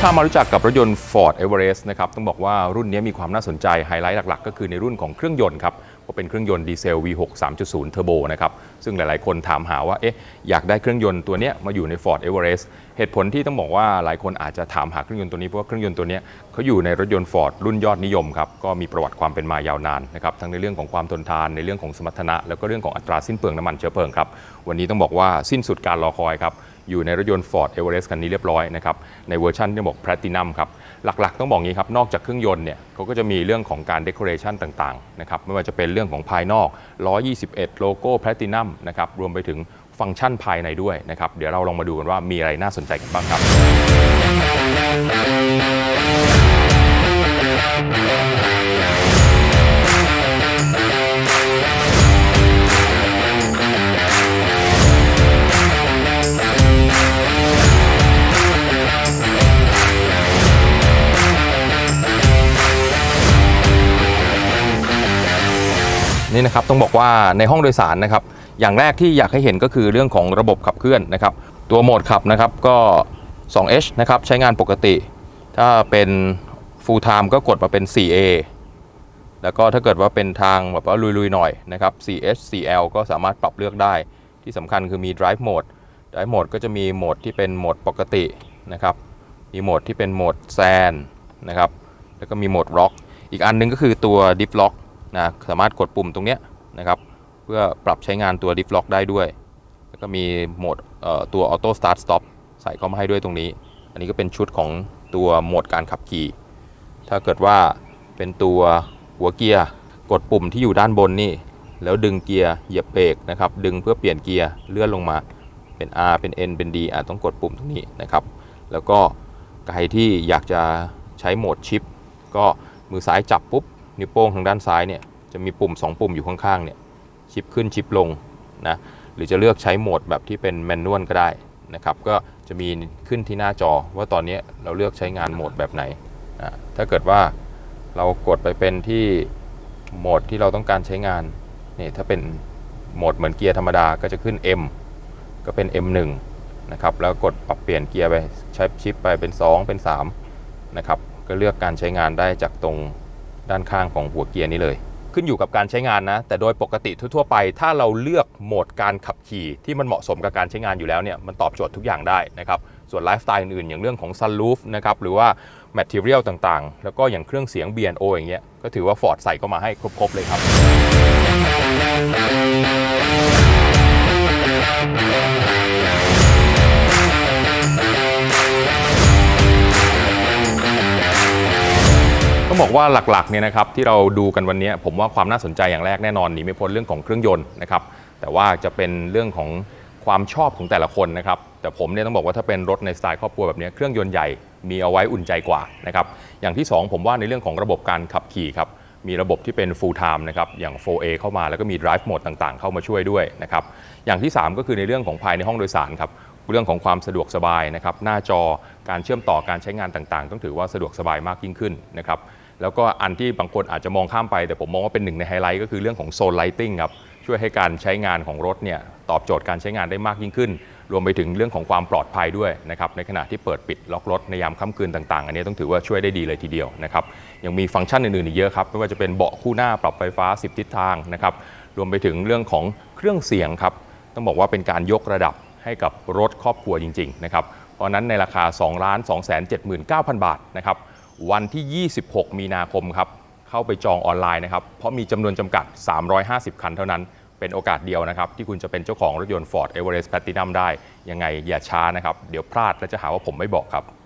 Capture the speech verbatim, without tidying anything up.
พามารู้จักกับรถยนต์ Ford Everest นะครับต้องบอกว่ารุ่นนี้มีความน่าสนใจไฮไลท์หลักๆก็คือในรุ่นของเครื่องยนต์ครับเพราะเป็นเครื่องยนต์ดีเซล วี หก สามจุดศูนย์ เทอร์โบนะครับซึ่งหลายๆคนถามหาว่าเอ๊ะอยากได้เครื่องยนต์ตัวนี้มาอยู่ใน Ford Everest เหตุผลที่ต้องบอกว่าหลายคนอาจจะถามหาเครื่องยนต์ตัวนี้เพราะว่าเครื่องยนต์ตัวนี้เขาอยู่ในรถยนต์ Ford รุ่นยอดนิยมครับก็มีประวัติความเป็นมายาวนานนะครับทั้งในเรื่องของความทนทานในเรื่องของสมรรถนะแล้วก็เรื่องของอัตราสิ้นเปลืองน้ำมันเชื้อเพลิงครับวันนี้ต้องบอกว่าสิ้นสุดการรอคอยครับอยู่ในรถยนต์ Ford Everest คันนี้เรียบร้อยนะครับในเวอร์ชันที่บอก Platinum ครับหลักๆต้องบอกงี้ครับนอกจากเครื่องยนต์เนี่ยเขาก็จะมีเรื่องของการ Decoration ต่างๆนะครับไม่ว่าจะเป็นเรื่องของภายนอกหนึ่งร้อยยี่สิบเอ็ดโลโก้ Platinum นะครับรวมไปถึงฟังก์ชันภายในด้วยนะครับเดี๋ยวเราลองมาดูกันว่ามีอะไรน่าสนใจกันบ้างครับนี่นะครับต้องบอกว่าในห้องโดยสารนะครับอย่างแรกที่อยากให้เห็นก็คือเรื่องของระบบขับเคลื่อนนะครับตัวโหมดขับนะครับก็ ทู เอช นะครับใช้งานปกติถ้าเป็น Full Time ก็กดมาเป็น โฟร์ เอ แล้วก็ถ้าเกิดว่าเป็นทางแบบว่าลุยๆหน่อยนะครับ โฟร์ เอช โฟร์ แอล ก็สามารถปรับเลือกได้ที่สำคัญคือมี Drive Mode Drive Mode ก็จะมีโหมดที่เป็นโหมดปกตินะครับมีโหมดที่เป็นโหมด Sand นะครับแล้วก็มีโหมด Rock อีกอันนึงก็คือตัว Diff Lockนะสามารถกดปุ่มตรงนี้นะครับเพื่อปรับใช้งานตัว Diff Lock ได้ด้วยแล้วก็มีโหมดตัว Auto Start Stop ใส่เข้ามาให้ด้วยตรงนี้อันนี้ก็เป็นชุดของตัวโหมดการขับขี่ถ้าเกิดว่าเป็นตัวหัวเกียร์กดปุ่มที่อยู่ด้านบนนี่แล้วดึงเกียร์เหยียบเบรกนะครับดึงเพื่อเปลี่ยนเกียร์เลื่อนลงมาเป็น R เป็น N เป็น D อาจต้องกดปุ่มตรงนี้นะครับแล้วก็ใครที่อยากจะใช้โหมดชิปก็มือซ้ายจับปุ๊บนิ้วโป้งทางด้านซ้ายเนี่ยจะมีปุ่มสองปุ่มอยู่ข้างๆเนี่ยชิปขึ้นชิปลงนะหรือจะเลือกใช้โหมดแบบที่เป็นแมนนวลก็ได้นะครับก็จะมีขึ้นที่หน้าจอว่าตอนนี้เราเลือกใช้งานโหมดแบบไหนนะถ้าเกิดว่าเรากดไปเป็นที่โหมดที่เราต้องการใช้งานนี่ถ้าเป็นโหมดเหมือนเกียร์ธรรมดาก็จะขึ้น M ก็เป็น เอ็ม วัน นะครับแล้วกดปรับเปลี่ยนเกียร์ไปใช้ชิปไปเป็นสองเป็นสามนะครับก็เลือกการใช้งานได้จากตรงด้านข้างของหัวเกียร์นี้เลยขึ้นอยู่กับการใช้งานนะแต่โดยปกติทั่วๆไปถ้าเราเลือกโหมดการขับขี่ที่มันเหมาะสมกับการใช้งานอยู่แล้วเนี่ยมันตอบโจทย์ทุกอย่างได้นะครับส่วนไลฟ์สไตล์อื่นๆอย่างเรื่องของ Sunroof นะครับหรือว่า Material ต่างๆแล้วก็อย่างเครื่องเสียง บี แอนด์ โอ อย่างเงี้ยก็ถือว่า Ford ใส่เข้ามาให้ครบๆเลยครับต้องบอกว่าหลักๆเนี่ยนะครับที่เราดูกันวันนี้ผมว่าความน่าสนใจอย่างแรกแน่นอนหนีไม่พ้นเรื่องของเครื่องยนต์นะครับแต่ว่าจะเป็นเรื่องของความชอบของแต่ละคนนะครับแต่ผมเนี่ยต้องบอกว่าถ้าเป็นรถในสไตล์ครอบครัวแบบนี้เครื่องยนต์ใหญ่มีเอาไว้อุ่นใจกว่านะครับอย่างที่สองผมว่าในเรื่องของระบบการขับขี่ครับมีระบบที่เป็น Full Time นะครับอย่าง โฟร์ เอ เข้ามาแล้วก็มี Drive Mode ต่างๆเข้ามาช่วยด้วยนะครับอย่างที่สามก็คือในเรื่องของภายในห้องโดยสารครับเรื่องของความสะดวกสบายนะครับหน้าจอการเชื่อมต่อการใช้งานต่างๆต้องถือว่าสะดวกสบายมากยิ่งขึ้นนะครับแล้วก็อันที่บางคนอาจจะมองข้ามไปแต่ผมมองว่าเป็นหนึ่งในไฮไลท์ก็คือเรื่องของโซนไลติ้งครับช่วยให้การใช้งานของรถเนี่ยตอบโจทย์การใช้งานได้มากยิ่งขึ้นรวมไปถึงเรื่องของความปลอดภัยด้วยนะครับในขณะที่เปิดปิดล็อกรถในยามค่ำคืนต่างๆอันนี้ต้องถือว่าช่วยได้ดีเลยทีเดียวนะครับยังมีฟังก์ชันอื่นๆอีกเยอะครับไม่ว่าจะเป็นเบาะคู่หน้าปรับไฟฟ้าสิบทิศทางนะครับรวมไปถึงเรื่องของเครื่องเสียงครับต้องบอกว่าเป็นการยกระดับให้กับรถครอบครัวจริงๆนะครับเพราะนั้นในราคา สองล้านสองแสนเจ็ดหมื่นเก้าพัน บาทนะครับวันที่ยี่สิบหกมีนาคมครับเข้าไปจองออนไลน์นะครับเพราะมีจำนวนจำกัดสามร้อยห้าสิบคันเท่านั้นเป็นโอกาสเดียวนะครับที่คุณจะเป็นเจ้าของรถยนต์ Ford Everest Platinum ได้ยังไงอย่าช้านะครับเดี๋ยวพลาดและจะหาว่าผมไม่บอกครับ